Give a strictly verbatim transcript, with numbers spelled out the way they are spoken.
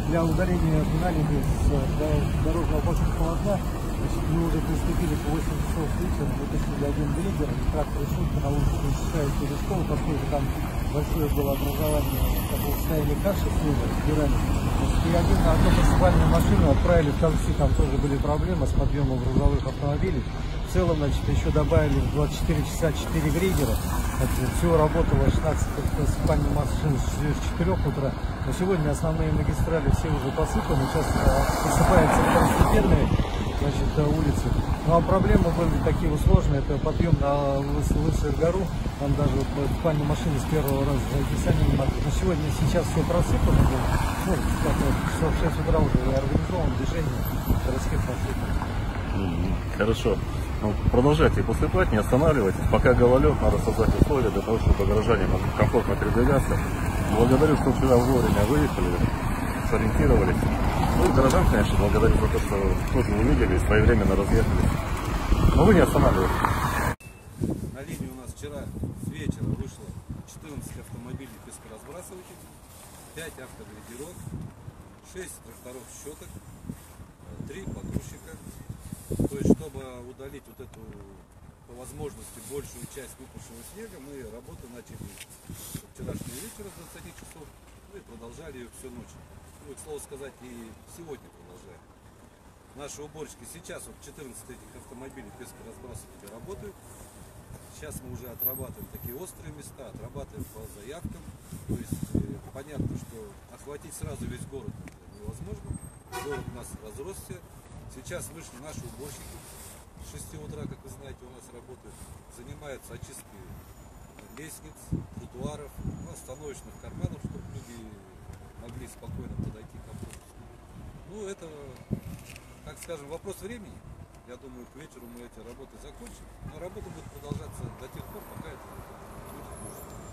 для удаления пенальти с дорожного обочинного полотна. Значит, мы уже приступили по восемь часов вечера, вытащили один грейдер, трактор и шутка на улице Конституционной Перешкова, поскольку там большое было образование такого состояния каши, снега, разбирали. И один на одну муниципальную машину отправили в Камси, там тоже были проблемы с подъемом грузовых автомобилей. В целом, значит, еще добавили в двадцать четыре часа четыре грейдера. Всего работало шестнадцать муниципальных машин с четырёх утра. Но сегодня основные магистрали все уже посыпаны, сейчас посыпаются второстепенные, значит, улицы. Ну а проблемы были такие сложные, это подъем на Лысую гору, там даже вот буквально машины с первого раза зайти сами не могли. Но сегодня сейчас все просыпано было, ну, часов в шесть утра уже организовано движение городских просыпок. Хорошо. Ну, продолжайте посыпать, не останавливайтесь. Пока гололед, надо создать условия для того, чтобы горожане могли комфортно передвигаться. Благодарю, что вчера вовремя выехали, сориентировались. Ну и горожан, конечно, благодарю за то, что тоже увидели и своевременно разъехались. Но вы не останавливайтесь. На линию у нас вчера с вечера вышло четырнадцать автомобилей пескоразбрасывателей, пять автогрейдеров, шесть тракторов щеток, три погрузчика. То есть, чтобы удалить вот эту, по возможности, большую часть выпавшего снега, мы работу начали вчерашнего вечера с двадцати часов, ну и продолжали ее всю ночь. Ну и, к слову сказать, и сегодня продолжаем. Наши уборщики сейчас, вот четырнадцать этих автомобилей пескоразбрасывателей работают. Сейчас мы уже отрабатываем такие острые места, отрабатываем по заявкам. То есть, э, понятно, что охватить сразу весь город невозможно. Город у нас разросся. Сейчас вышли наши уборщики, с шести утра, как вы знаете, у нас работают, занимаются очисткой лестниц, тротуаров, ну, остановочных карманов, чтобы люди могли спокойно подойти к автобусу. Ну, это, так скажем, вопрос времени. Я думаю, к вечеру мы эти работы закончим, но работа будет продолжаться до тех пор, пока это будет нужно.